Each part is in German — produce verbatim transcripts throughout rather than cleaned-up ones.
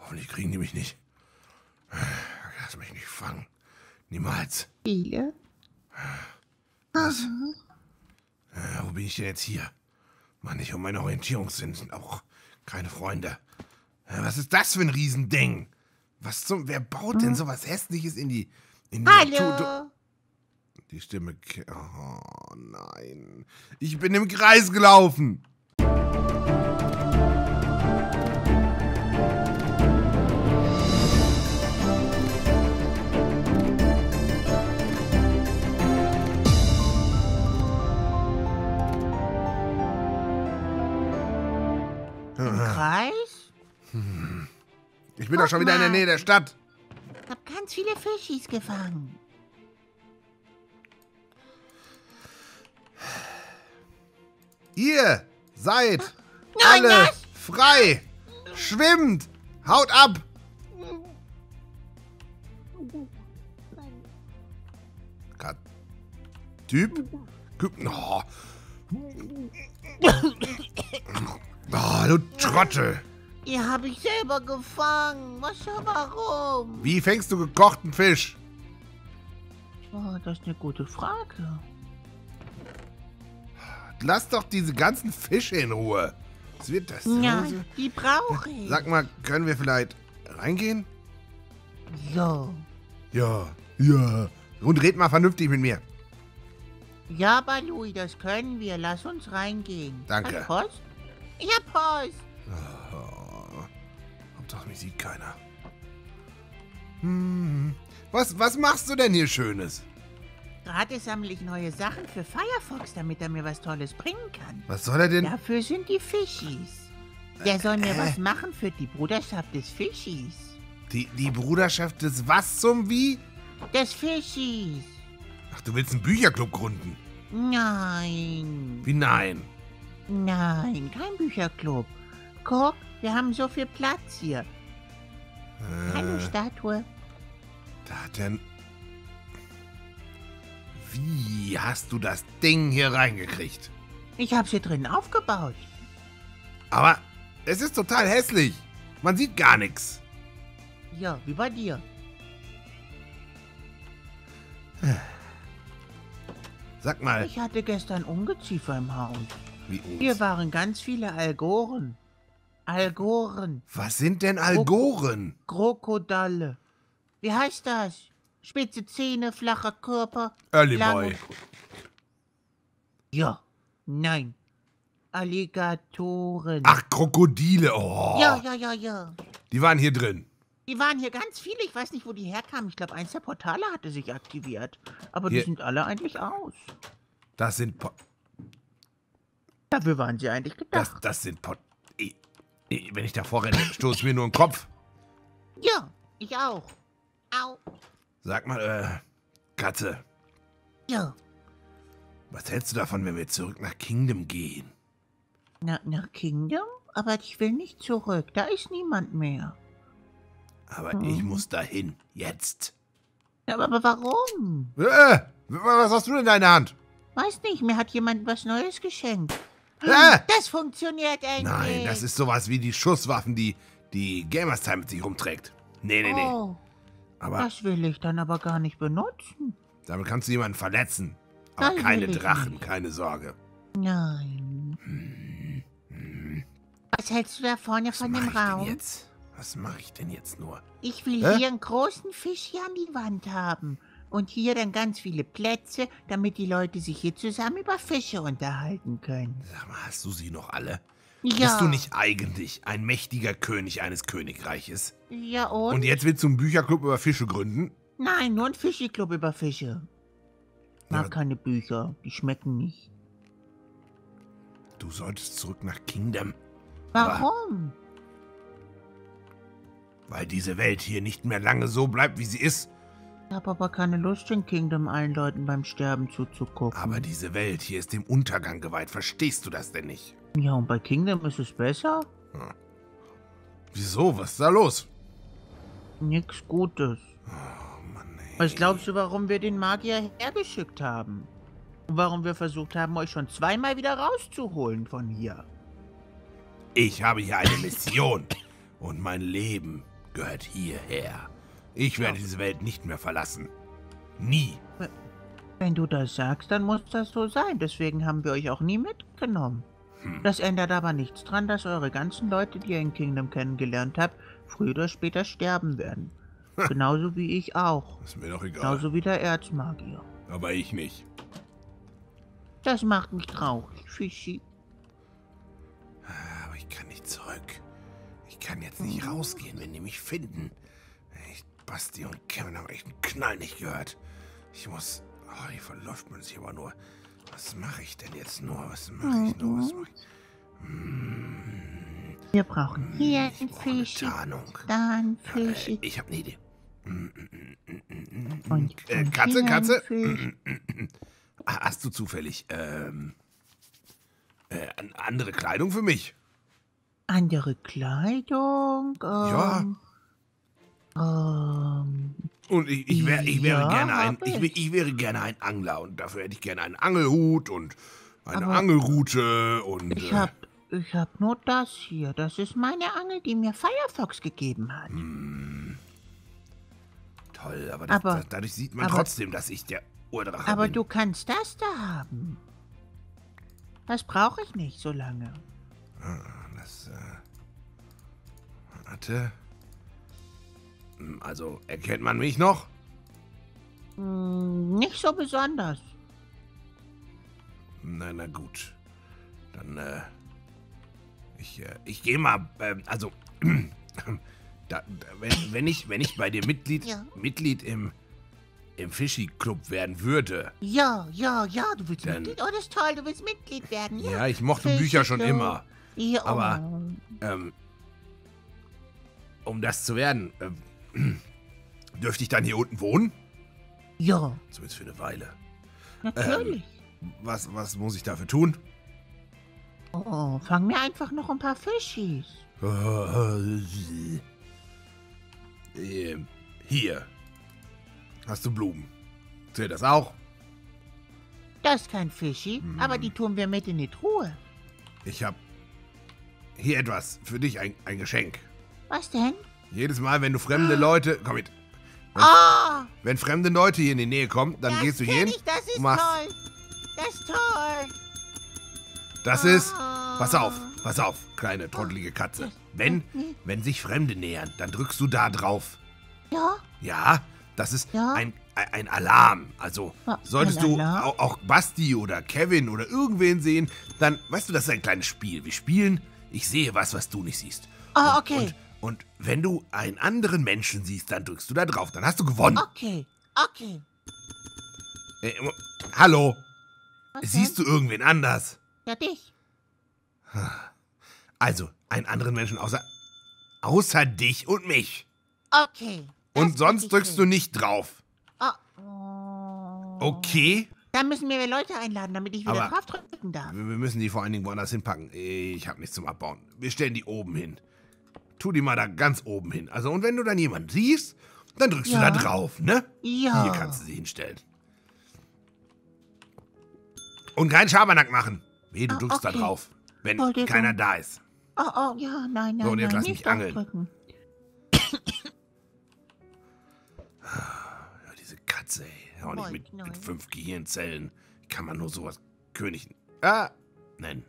Hoffentlich kriegen die mich nicht. Lass mich nicht fangen. Niemals. Viele? Was? Äh, wo bin ich denn jetzt hier? Mann, ich um meine Orientierungssinn sind auch keine Freunde. Äh, was ist das für ein Riesending? Was zum... Wer baut denn sowas Hässliches in die... In die Hallo? Natur? Die Stimme... Oh, nein. Ich bin im Kreis gelaufen. Im Kreis? Ich bin doch schon wieder in der Nähe der Stadt. Ich hab ganz viele Fischis gefangen. Ihr seid Nein, alle was? frei. Schwimmt. Haut ab. Kat Typ? Oh. Oh, du Trottel. Die habe ich selber gefangen. Was, warum? Wie fängst du gekochten Fisch? Oh, das ist eine gute Frage. Lass doch diese ganzen Fische in Ruhe. Was wird das? Nein, die brauche ich. Sag mal, können wir vielleicht reingehen? So. Ja, ja. Und red mal vernünftig mit mir. Ja, Balui, das können wir. Lass uns reingehen. Danke. Hast Post? Ich hab Post. Oh, Hauptsache, mich sieht keiner. Hm. Was, was machst du denn hier Schönes? Gerade sammle ich neue Sachen für Firefox, damit er mir was Tolles bringen kann. Was soll er denn? Dafür sind die Fischis. Der soll mir Äh. was machen für die Bruderschaft des Fischis. Die, die Bruderschaft des was zum Wie? Des Fischis. Ach, du willst einen Bücherclub gründen? Nein. Wie nein? Nein, kein Bücherclub. Guck, wir haben so viel Platz hier. Äh, Hallo, Statue. Da hat er... Wie hast du das Ding hier reingekriegt? Ich habe sie drin aufgebaut. Aber es ist total hässlich. Man sieht gar nichts. Ja, wie bei dir. Sag mal, Ich hatte gestern Ungeziefer im Haus. wie uns. Hier waren ganz viele Algoren. Algoren. Was sind denn Algoren? Krokodile. Wie heißt das? Spitze Zähne, flacher Körper. Early lange- Boy. Ja. Nein. Alligatoren. Ach, Krokodile. Oh. Ja, ja, ja, ja. Die waren hier drin. Die waren hier ganz viele. Ich weiß nicht, wo die herkamen. Ich glaube, eins der Portale hatte sich aktiviert. Aber Hier- die sind alle eigentlich aus. Das sind Po... Dafür waren sie eigentlich Das, gedacht. das sind Po... I- I- Wenn ich davor renne, stoß mir nur den Kopf. Ja, ich auch. Au. Sag mal, äh, Katze, Ja. was hältst du davon, wenn wir zurück nach Kingdom gehen? Na, nach Kingdom? Aber ich will nicht zurück. Da ist niemand mehr. Aber Hm. ich muss dahin. Jetzt. Aber, aber warum? Äh, was hast du denn in deiner Hand? Weiß nicht, mir hat jemand was Neues geschenkt. Äh! Das funktioniert endlich. Nein, das ist sowas wie die Schusswaffen, die die Gamerstime mit sich rumträgt. Nee, nee, nee. Oh, Aber das will ich dann aber gar nicht benutzen. damit kannst du jemanden verletzen. Aber Nein, keine will ich Drachen, nicht. keine Sorge. Nein. Was hältst du da vorne Was von mache dem ich denn Raum? jetzt? Was mache ich denn jetzt nur? Ich will Hä? hier einen großen Fisch hier an die Wand haben. Und hier dann ganz viele Plätze, damit die Leute sich hier zusammen über Fische unterhalten können. Sag mal, hast du sie noch alle? Ja. Bist du nicht eigentlich ein mächtiger König eines Königreiches? Ja, und? Und jetzt willst du einen Bücherclub über Fische gründen? Nein, nur ein Fischiclub über Fische. Mag Ja. keine Bücher, die schmecken nicht. Du solltest zurück nach Kingdom, Warum? weil diese Welt hier nicht mehr lange so bleibt, wie sie ist. Ich habe aber keine Lust, in Kingdom allen Leuten beim Sterben zuzugucken. Aber diese Welt hier ist dem Untergang geweiht. Verstehst du das denn nicht? Ja, und bei Kingdom ist es besser? Wieso? Was ist da los? Nix Gutes. Oh Mann, ey. Was glaubst du, warum wir den Magier hergeschickt haben? Und warum wir versucht haben, euch schon zweimal wieder rauszuholen von hier? Ich habe hier eine Mission. Und mein Leben gehört hierher. Ich werde diese Welt nicht mehr verlassen. Nie. Wenn du das sagst, dann muss das so sein. Deswegen haben wir euch auch nie mitgenommen. Hm. Das ändert aber nichts dran, dass eure ganzen Leute, die ihr in Kingdom kennengelernt habt, früher oder später sterben werden. Genauso wie ich auch. Ist mir doch egal. Genauso wie der Erzmagier. Aber ich nicht. Das macht mich traurig, Fischi. Aber ich kann nicht zurück. Ich kann jetzt nicht rausgehen, wenn die mich finden. Ich, Basti und Kevin haben echt einen Knall nicht gehört. Ich muss... Oh, hier verläuft man sich aber nur. Was mache ich denn jetzt nur? Was mache ich nur? Was mache ich? Hm, Wir brauchen hier ich ein brauche eine Fischi, Tarnung. dann Äh, Fischi. ich habe eine Idee. Und, Äh, und Katze, hier ein Katze. Fisch. Hast du zufällig ähm, äh, an- andere Kleidung für mich? Andere Kleidung? Ja. Ähm, ähm, Und ich, ich, wär, ich wäre Ja, gerne ein, hab ich, ich. wär- ich wäre gerne ein Angler und dafür hätte ich gerne einen Angelhut und eine Aber Angelrute und ich äh, hab, ich hab nur das hier. Das ist meine Angel, die mir Firefox gegeben hat. Hm. toll, aber, das, Aber- das, dadurch sieht man aber- trotzdem, dass ich der Urdrache Aber bin. du kannst das da haben. Das brauche ich nicht so lange. Ah, das, äh, warte. Hm, Also, erkennt man mich noch? Hm, nicht so besonders. Na, na gut. Dann, äh, ich, äh, ich gehe mal, ähm, also, da, da, wenn, wenn, ich, wenn ich bei dir Mitglied, Ja. Mitglied im, im Fischi-Club werden würde, Ja, ja, ja, du willst Dann- Mitglied? Oh, das ist toll, du willst Mitglied werden. ja, Ja, ich mochte Fischi Bücher schon Club. immer, ja aber- oh. ähm, um das zu werden, ähm, dürfte ich dann hier unten wohnen? Ja, Zumindest für eine Weile. natürlich. Was, was muss ich dafür tun? Oh, fang mir einfach noch ein paar Fischis. Ähm, Hier. Hast du Blumen? Zählt das auch? Das ist kein Fischi, Hm. aber die tun wir mit in die Truhe. Ich hab hier etwas für dich, ein, ein Geschenk. Was denn? Jedes Mal, wenn du fremde Leute... Komm mit. Ah, Wenn fremde Leute hier in die Nähe kommen, dann das gehst du kenn hier hin. ich, das ist und machst- toll. Das ist toll. Das ist... Ah. Pass auf, pass auf, kleine trottelige Katze. Wenn, wenn sich Fremde nähern, dann drückst du da drauf. Ja, Ja, das ist Ja. ein, ein ein Alarm. Also, Ah, solltest ein du Alarm? auch, auch Basti oder Kevin oder irgendwen sehen, dann, weißt du, das ist ein kleines Spiel. Wir spielen, ich sehe was, was du nicht siehst. Ah, Und- okay. Und, und wenn du einen anderen Menschen siehst, dann drückst du da drauf. Dann hast du gewonnen. okay, okay. Äh, hallo, Was siehst du irgendwen anders? denn? Ja, dich. Also, einen anderen Menschen außer, außer dich und mich. Okay. das Und krieg sonst ich drückst du hin. nicht drauf. Ah, oh. Okay? Dann müssen wir Leute einladen, damit ich wieder Aber- drauf drücken darf. Wir wir müssen die vor allen Dingen woanders hinpacken. Ich habe nichts zum Abbauen. Wir stellen die oben hin. Tu die mal da ganz oben hin. Also, und wenn du dann jemanden siehst, dann drückst Ja. du da drauf, ne? Ja. Hier kannst du sie hinstellen. Und keinen Schabernack machen. Wehe, du Ah, drückst da okay. drauf, wenn Entschuldigung. keiner da ist. Oh, oh, ja, nein, nein, So, und jetzt nein, lass nicht mich angeln. draufdrücken. Ja, diese Katze, ey. Auch nicht mit, Nein. mit fünf Gehirnzellen. Kann man nur sowas König... Ah, nennen.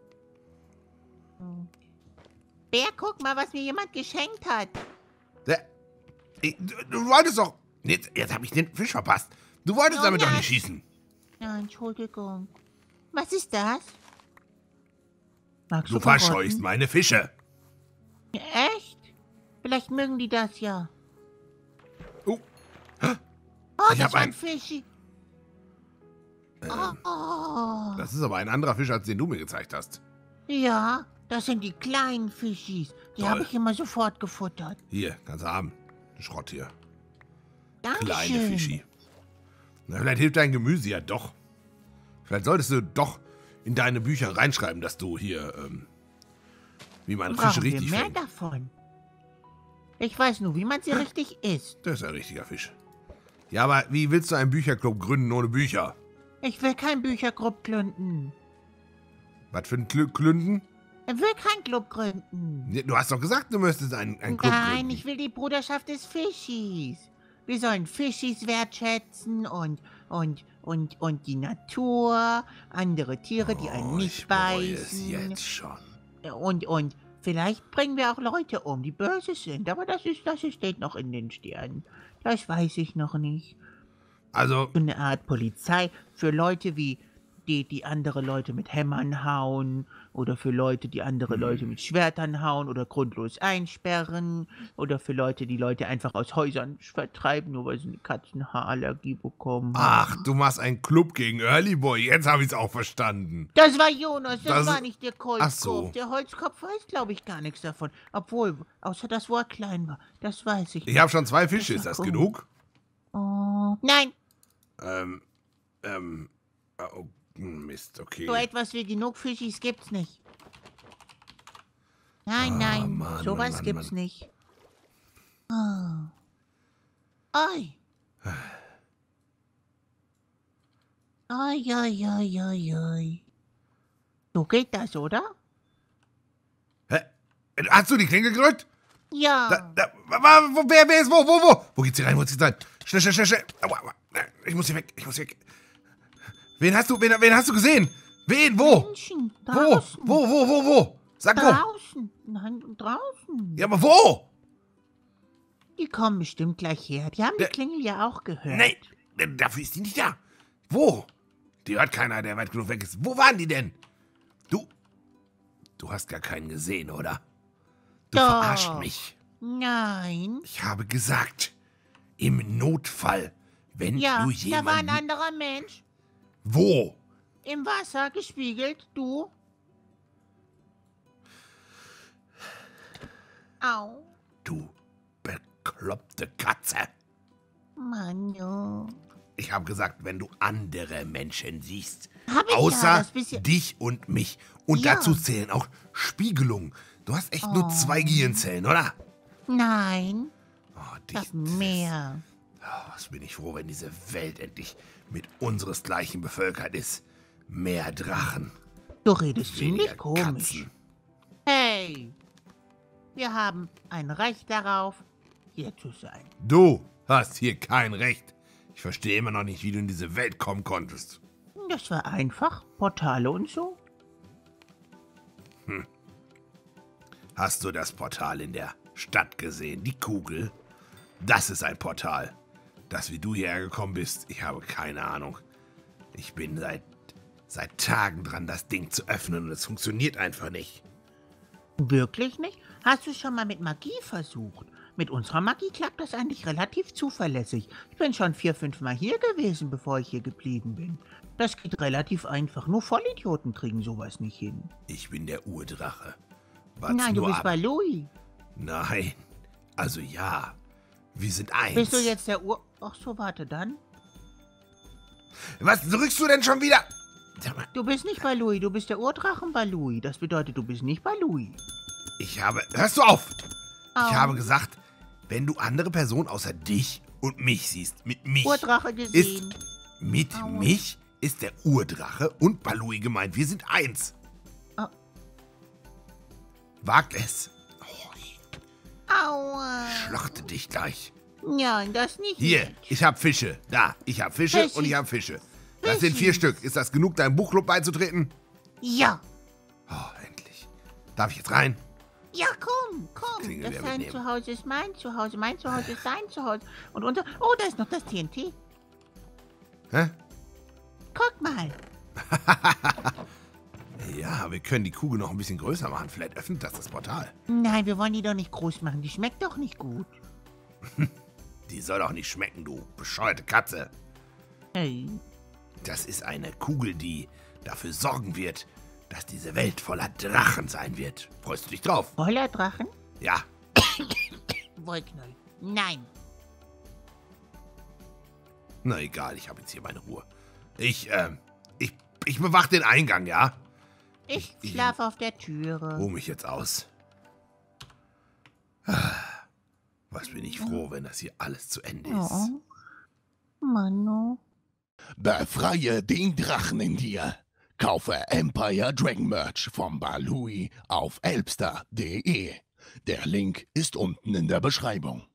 Bär, guck mal, was mir jemand geschenkt hat. Der, ich, du, du wolltest doch... Jetzt, jetzt habe ich den Fisch verpasst. Du wolltest Oh, damit doch ja. nicht schießen. Ja, Entschuldigung. Was ist das? Magst Du Karotten? verscheuchst meine Fische. Echt? Vielleicht mögen die das ja. Oh, Oh, Ich das hab war ein- ein Fischi. ähm, Oh, oh. das ist aber ein anderer Fisch, als den du mir gezeigt hast. Ja, das sind die kleinen Fischis. Die Toll. habe ich immer sofort gefuttert. Hier, kannst du haben. Schrott hier. Dankeschön. Kleine Fischi. Na, vielleicht hilft dein Gemüse ja doch. Vielleicht solltest du doch in deine Bücher reinschreiben, dass du hier, ähm, wie man Fische Brauchen wir richtig mehr fängt. davon? Ich weiß nur, wie man sie richtig isst. Das ist ein richtiger Fisch. Ja, aber wie willst du einen Bücherclub gründen ohne Bücher? Ich will kein Büchergrupp gründen. Was für ein Klü Klünden? Er will keinen Club gründen. Du hast doch gesagt, du müsstest einen, einen Club Nein, gründen. ich will die Bruderschaft des Fischis. Wir sollen Fischis wertschätzen und, und, und, und die Natur, andere Tiere, die einen Oh, nicht ich bereue es beißen. jetzt schon. Und, und vielleicht bringen wir auch Leute um, die böse sind. Aber das ist, das steht noch in den Sternen. Das weiß ich noch nicht. Also, So eine Art Polizei für Leute wie die, die andere Leute mit Hämmern hauen oder für Leute, die andere Leute mit Schwertern hauen oder grundlos einsperren oder für Leute, die Leute einfach aus Häusern vertreiben, nur weil sie eine Katzenhaarallergie bekommen. ach, du machst einen Club gegen Early Boy. Jetzt habe ich es auch verstanden. Das war Jonas, das, Das- war nicht der Holzkopf. Ach so. Der Holzkopf weiß, glaube ich, gar nichts davon. Obwohl, außer das, wo er klein war. Das weiß ich Ich habe schon zwei Fische. Ist Das das war genug? Oh, nein, Ähm, ähm, oh, Mist, okay. so etwas wie genug Fischis gibt's nicht. Nein, Ah, nein, Mann, sowas Mann, Mann, gibt's Mann. nicht. Oh. Oi. Oi, oi, oi, oi, oi. So geht das, oder? Hä? Hast du die Klingel gedrückt? Ja. Da, da, wa- wa- wo, wer, wer ist wo, wo, wo? Wo geht's hier rein, wo geht's hier rein? Schnell, schnell, schnell, schnell. Aua, aua. Ich muss hier weg, ich muss hier weg. Wen hast du, wen, wen hast du gesehen? Wen, wo? Menschen, Wo, draußen. wo, wo, wo, wo? Sag wo. Draußen. Nein, draußen. Ja, aber wo? Die kommen bestimmt gleich her. Die haben Der- die Klingel ja auch gehört. Nee, denn dafür ist die nicht da. Wo? Die hört keiner, der weit genug weg ist. Wo waren die denn? Du, du hast gar keinen gesehen, oder? Du Doch. verarscht mich. Nein. Ich habe gesagt, im Notfall, wenn Ja, du da war ein jemanden... anderer Mensch. Wo? Im Wasser gespiegelt, du. Au. Du bekloppte Katze. Mann, oh. Ich habe gesagt, wenn du andere Menschen siehst, Hab ich ja, außer das bisschen- dich und mich. Und Ja. dazu zählen auch Spiegelungen. Du hast echt nur zwei Gehirnzellen, oder? Nein, Oh, ich dich, hab mehr. Oh, was bin ich froh, wenn diese Welt endlich mit unseresgleichen bevölkert ist. Mehr Drachen, Du redest weniger ziemlich komisch. Katzen. Hey, wir haben ein Recht darauf, hier zu sein. Du hast hier kein Recht. Ich verstehe immer noch nicht, wie du in diese Welt kommen konntest. Das war einfach, Portale und so. Hast du das Portal in der Stadt gesehen? Die Kugel? Das ist ein Portal. Das, wie du hierher gekommen bist, ich habe keine Ahnung. Ich bin seit, seit Tagen dran, das Ding zu öffnen und es funktioniert einfach nicht. Wirklich nicht? Hast du schon mal mit Magie versucht? Mit unserer Magie klappt das eigentlich relativ zuverlässig. Ich bin schon vier, fünf Mal hier gewesen, bevor ich hier geblieben bin. Das geht relativ einfach. Nur Vollidioten kriegen sowas nicht hin. Ich bin der Urdrache. Wart's Nein, du nur bist ab. bei Louis. Nein. Also ja. Wir sind eins. Bist du jetzt der Ur... Ach so, warte dann. Was drückst du denn schon wieder? Sag mal, Du bist nicht bei Louis, du bist der Urdrachen bei Louis. Das bedeutet, du bist nicht bei Louis. ich habe... Hörst du auf? Au. Ich habe gesagt, wenn du andere Personen außer dich und mich siehst, mit mich... Urdrache gesehen. Ist mit Aua. mich ist der Urdrache und Balui gemeint. Wir sind eins. Ah. Wagt es. Oh, ich Aua. schlachte dich gleich. Nein, das nicht. Hier, Mensch. ich hab Fische. Da, ich hab Fische Fischis. und ich hab Fische. Das sind vier Fischis. Stück. Ist das genug, deinem Buchclub beizutreten? Ja. Oh, endlich. Darf ich jetzt rein? Ja, komm, komm. Klingel Das wieder dein mitnehmen. Zuhause ist mein Zuhause, mein Zuhause ist dein Zuhause. Und unser... Oh, da ist noch das T N T. Hä? Guck mal. Ja, wir können die Kugel noch ein bisschen größer machen. Vielleicht öffnet das das Portal. Nein, wir wollen die doch nicht groß machen. Die schmeckt doch nicht gut. Die soll doch nicht schmecken, du bescheuerte Katze. Hey. Das ist eine Kugel, die dafür sorgen wird, dass diese Welt voller Drachen sein wird. Freust du dich drauf? Voller Drachen? Ja. Wollknoll. Nein. Na egal, ich habe jetzt hier meine Ruhe. Ich, ähm, ich, ich bewach den Eingang, ja? Ich Ich- schlafe auf der Türe. Ruh mich jetzt aus. Ah, was bin ich froh, wenn das hier alles zu Ende ist. Oh. Mano. Befreie den Drachen in dir. Kaufe Empire Dragon Merch vom Balui auf elbster punkt de. Der Link ist unten in der Beschreibung.